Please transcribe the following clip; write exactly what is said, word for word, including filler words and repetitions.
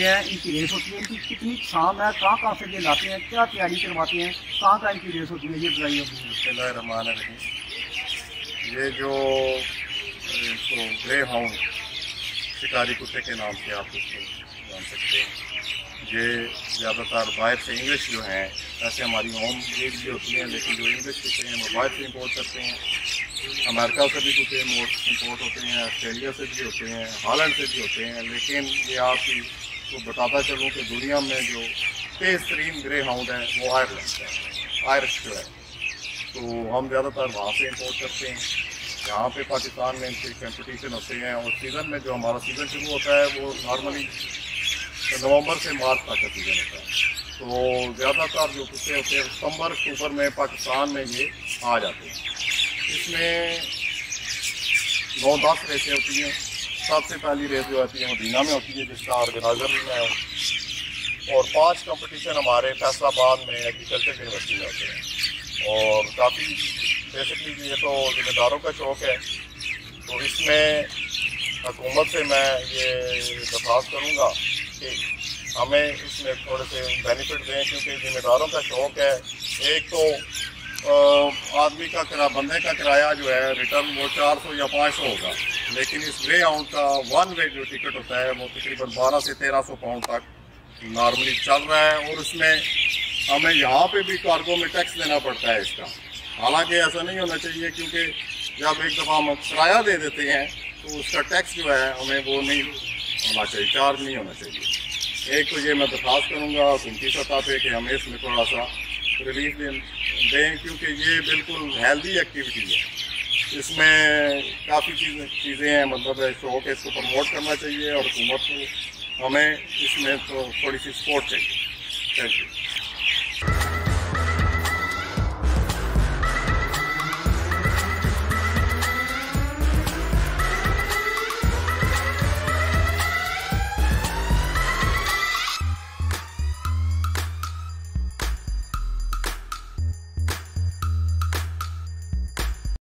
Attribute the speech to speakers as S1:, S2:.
S1: हैं, इनकी रेस होती है, इनकी कितनी शाम है, कहाँ कहाँ से ये लाते हैं, क्या तैयारी करवाते हैं, कहाँ कहाँ इनकी रेस होती है, ये बताइए।
S2: बिस्मिल्लाहिर्रहमानिर्रहीम। ये जो इसको ग्रे हाउंड शिकारी कुत्ते के नाम से आप इसको जान सकते हैं, ये ज़्यादातर बाहर से इंग्लिश जो हैं, ऐसे हमारी होम ब्रीड भी होती हैं, लेकिन जो इंग्लिश कुत्ते हैं वो बाहर से इंपोर्ट करते हैं। अमेरिका से भी कुत्ते इंपोर्ट होते हैं, ऑस्ट्रेलिया से भी होते हैं, हॉलैंड से भी होते हैं। लेकिन ये आपको बताता चलूँ कि दुनिया में जो तेज़ तरीन ग्रे हाउंड है वो आयरलैंड का है, आयरिश जो है। तो हम ज़्यादातर वहाँ से इंपोर्ट करते हैं। यहाँ पे पाकिस्तान में इनके कंपटीशन होते हैं, और सीज़न में जो हमारा सीज़न शुरू होता है वो नॉर्मली नवंबर से मार्च तक का सीज़न होता है। तो ज़्यादातर जो कुत्ते होते हैं सितंबर अक्टूबर में पाकिस्तान में ये आ जाते हैं। इसमें नौ दस रेसें होती हैं। सबसे पहली रेस जो होती है मदीना में होती है, जिसका ऑर्गेनाइजर भी मैं हूँ, और पांच कंपटीशन हमारे फैसलाबाद में एग्रीकल्चर यूनिवर्सिटी में होते हैं। और काफ़ी बेसिकली ये तो जिम्मेदारों का शौक़ है, तो इसमें हुकूमत से मैं ये दरख्वास्त करूँगा कि हमें इसमें थोड़े से बेनिफिट दें, क्योंकि जिम्मेदारों का शौक़ है। एक तो आदमी का किराया, बंदे का किराया जो है रिटर्न वो चार सौ या पाँच सौ होगा, लेकिन इस ग्रे हाउंड का वन वे जो टिकट होता है वो तकरीबन बारह से तेरह सौ पाउंड तक नॉर्मली चल रहा है। और उसमें हमें यहाँ पे भी कार्गो में टैक्स देना पड़ता है इसका। हालांकि ऐसा नहीं होना चाहिए, क्योंकि जब एक दफ़ा हम किराया दे देते हैं तो उसका टैक्स जो है हमें वो नहीं होना चाहिए, चार्ज नहीं होना चाहिए। एक तो ये मैं दरख्वास्त करूँगा हुकूमती सतह पे कि हमें इसमें थोड़ा सा रिलीफ दें दें क्योंकि ये बिल्कुल हेल्दी एक्टिविटी है। इसमें काफ़ी चीज़ें चीज़ें हैं, मतलब शौक है, इसको प्रमोट करना चाहिए, और हुकूमत को हमें इसमें तो थोड़ी सी सपोर्ट चाहिए। Thank you.